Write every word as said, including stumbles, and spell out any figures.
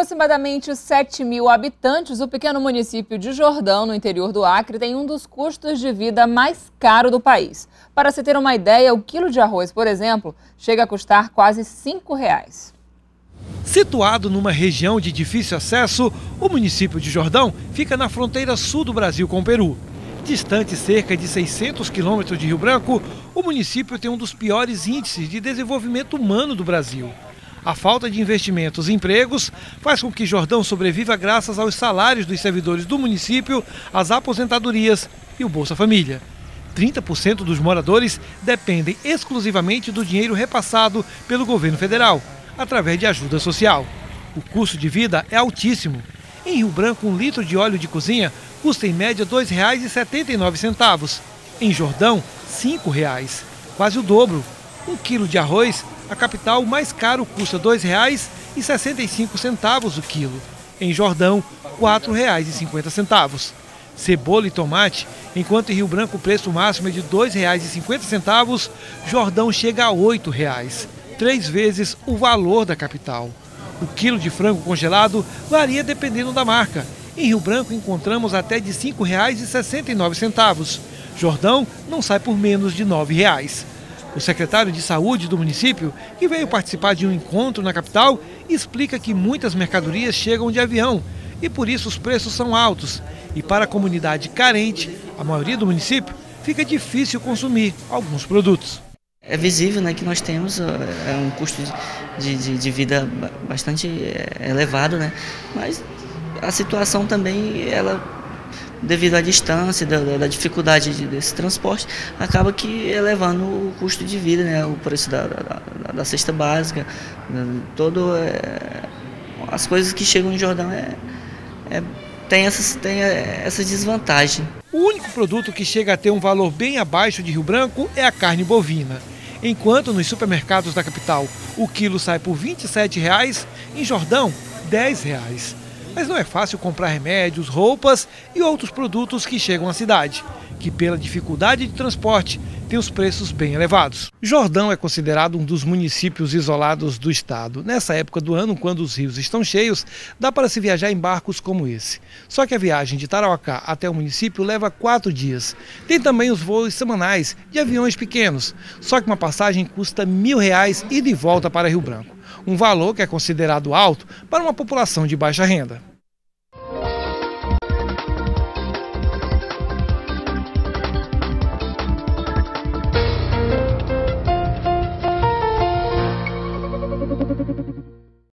aproximadamente sete mil habitantes, o pequeno município de Jordão, no interior do Acre, tem um dos custos de vida mais caros do país. Para se ter uma ideia, o quilo de arroz, por exemplo, chega a custar quase cinco reais. Situado numa região de difícil acesso, o município de Jordão fica na fronteira sul do Brasil com o Peru. Distante cerca de seiscentos quilômetros de Rio Branco, o município tem um dos piores índices de desenvolvimento humano do Brasil. A falta de investimentos e empregos faz com que Jordão sobreviva graças aos salários dos servidores do município, às aposentadorias e o Bolsa Família. trinta por cento dos moradores dependem exclusivamente do dinheiro repassado pelo governo federal, através de ajuda social. O custo de vida é altíssimo. Em Rio Branco, um litro de óleo de cozinha custa em média dois reais e setenta e nove centavos. Em Jordão, cinco reais, quase o dobro. Um quilo de arroz, a capital, o mais caro, custa dois reais e sessenta e cinco centavos o quilo. Em Jordão, quatro reais e cinquenta centavos. Cebola e tomate, enquanto em Rio Branco o preço máximo é de dois reais e cinquenta centavos, Jordão chega a oito reais, três vezes o valor da capital. O quilo de frango congelado varia dependendo da marca. Em Rio Branco encontramos até de cinco reais e sessenta e nove centavos. Jordão não sai por menos de nove reais. O secretário de Saúde do município, que veio participar de um encontro na capital, explica que muitas mercadorias chegam de avião e por isso os preços são altos. E para a comunidade carente, a maioria do município, fica difícil consumir alguns produtos. É visível, né, que nós temos é um custo de, de, de vida bastante elevado, né? Mas a situação também, ela, devido à distância, da, da dificuldade desse transporte, acaba que elevando o custo de vida, né? O preço da, da, da cesta básica, todo, é, as coisas que chegam em Jordão é, é, tem, essas, tem essa desvantagem. O único produto que chega a ter um valor bem abaixo de Rio Branco é a carne bovina. Enquanto nos supermercados da capital o quilo sai por vinte e sete reais, em Jordão, dez reais. Mas não é fácil comprar remédios, roupas e outros produtos que chegam à cidade, que pela dificuldade de transporte tem os preços bem elevados. Jordão é considerado um dos municípios isolados do estado. Nessa época do ano, quando os rios estão cheios, dá para se viajar em barcos como esse. Só que a viagem de Tarauacá até o município leva quatro dias. Tem também os voos semanais de aviões pequenos, só que uma passagem custa mil reais ida e volta para Rio Branco. Um valor que é considerado alto para uma população de baixa renda.